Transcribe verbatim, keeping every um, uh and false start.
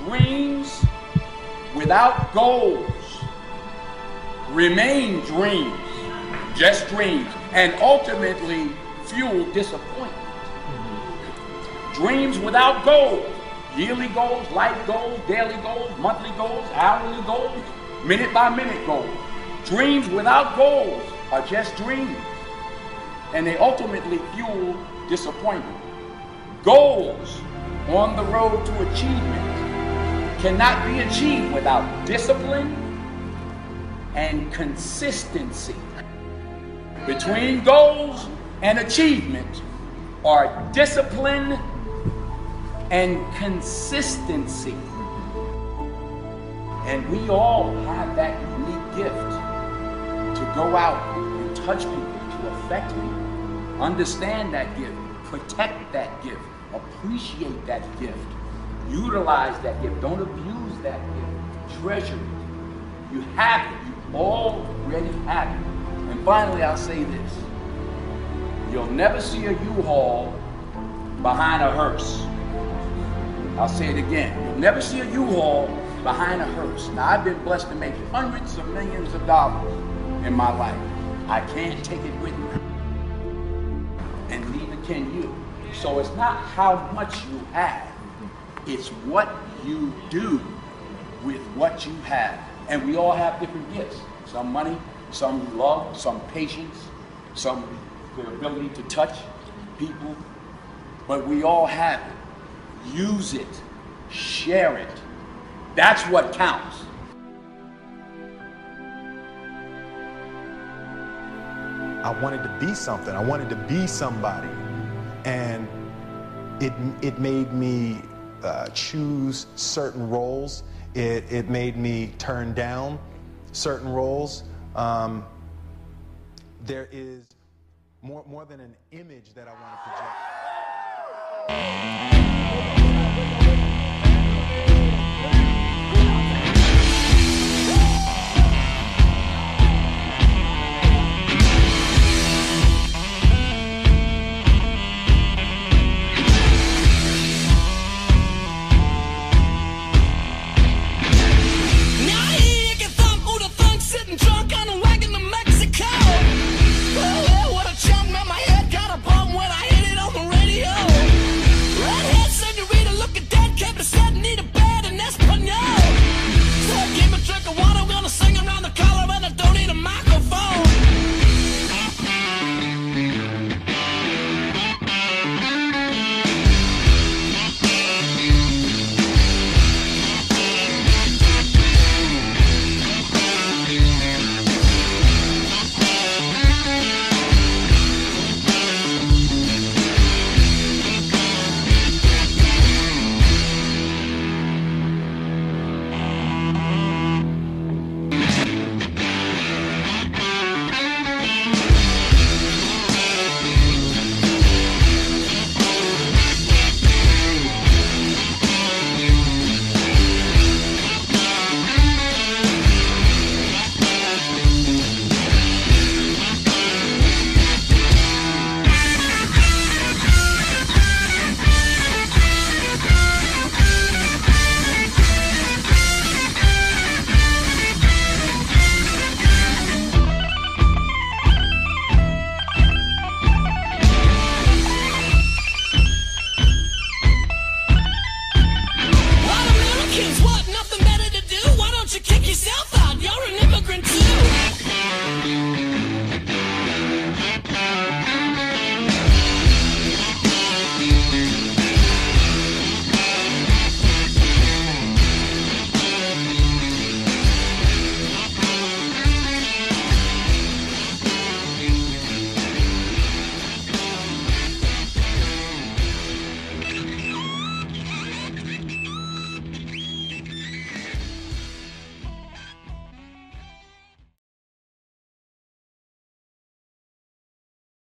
Dreams without goals remain dreams, just dreams, and ultimately fuel disappointment. Dreams without goals, yearly goals, life goals, daily goals, monthly goals, hourly goals, minute by minute goals. Dreams without goals are just dreams, and they ultimately fuel disappointment. Goals on the road to achievement cannot be achieved without discipline and consistency. Between goals and achievement are discipline and consistency. And we all have that unique gift to go out and touch people, to affect people. Understand that gift, protect that gift, appreciate that gift, utilize that gift, don't abuse that gift, treasure it. You have it, you already have it. And finally, I'll say this. You'll never see a U-Haul behind a hearse. I'll say it again. You'll never see a U-Haul behind a hearse. Now, I've been blessed to make hundreds of millions of dollars in my life. I can't take it with me, and neither can you. So it's not how much you have, it's what you do with what you have. And we all have different gifts. Some money, some love, some patience, some the ability to touch people, but we all have it. Use it, share it. That's what counts. I wanted to be something. I wanted to be somebody. And it, it made me uh, choose certain roles. It, it made me turn down certain roles. Um, there is more, more than an image that I want to project.